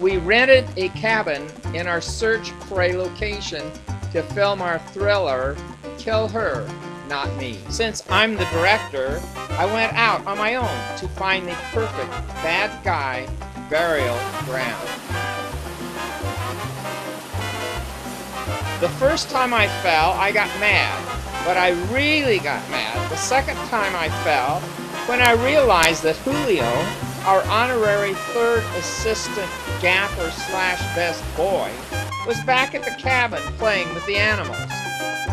We rented a cabin in our search for a location to film our thriller, Kill Her, Not Me. Since I'm the director, I went out on my own to find the perfect bad guy burial ground. The first time I fell, I got mad, but I really got mad the second time I fell when I realized that Julio, our honorary third assistant gaffer slash best boy, was back at the cabin playing with the animals.